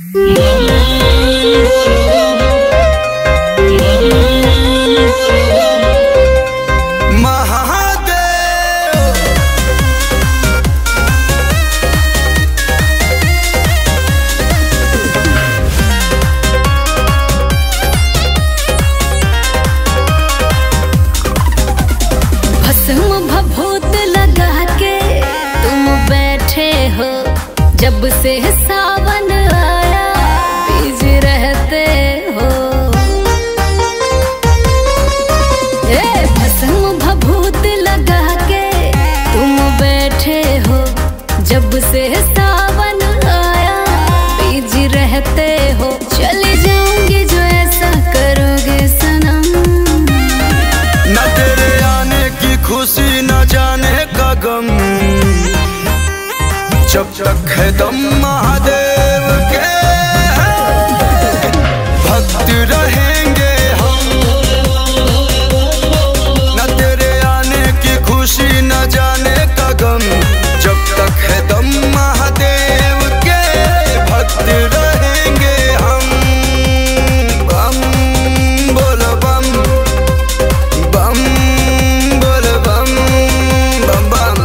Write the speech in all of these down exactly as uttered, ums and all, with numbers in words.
जब से सावन आया बीज रहते हो, ए भस्म भभूत लगा के तुम बैठे हो। जब से सावन आया बीज रहते हो, चले जाऊंगी जो ऐसा करोगे सनम। न तेरे आने की खुशी न जाने का गम, जब तक है दम महादेव के भक्त रहेंगे हम। न तेरे आने की खुशी न जाने का गम, जब तक है दम महादेव के भक्त रहेंगे हम। बम बोल बम बम बोल बम बम बम।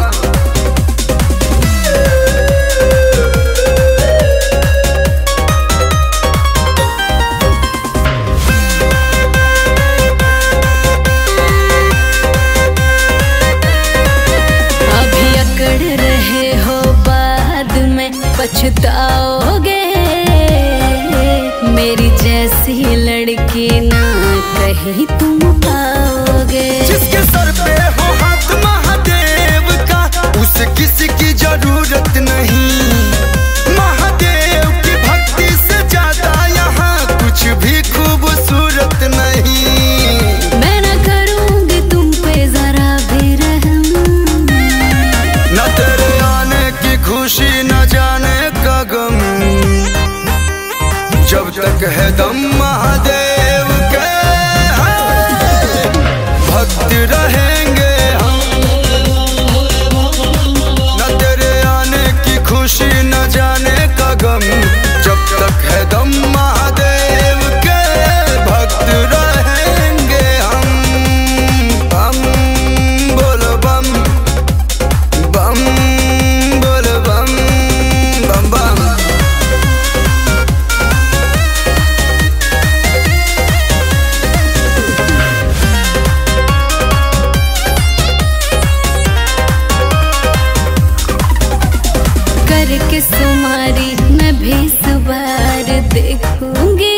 पछताओगे मेरी जैसी लड़की ना कहीं तुम पाओगे। जिसके सर पे हो हाथ महादेव का, उसे किसी की जरूरत नहीं। महादेव की भक्ति से ज्यादा यहाँ कुछ भी खूबसूरत नहीं। मैं न करूँगी तुम पे जरा भी रहम। न तेरे आने की खुशी न जाने का गम, जब तक है दम महादेव के भक्त रहेंगे हम। न तेरे आने की खुशी न जाने का गम, जब तक है दम महादेव के भक्त रहेंगे हम। बम बोल बम बम बोल बम बम बम। करके सुमारी मैं भी सवार देखूंगी,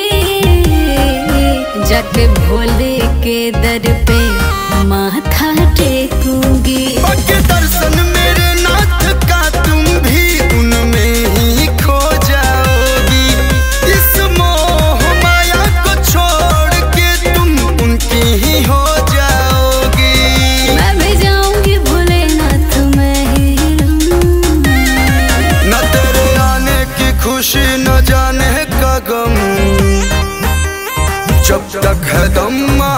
जाके भोले के दर पे माथा टेकूंगी। बाकी दर्शन मेरे नाथ का तुम भी उनमें ही खो जाओगी। इस मोह माया को छोड़ के तुम उनकी ही हो जाओगी। मैं भी जाऊंगी भोलेनाथ में ही रहूं। न तेरे आने की खुशी न जाने का गम, जब तक है दम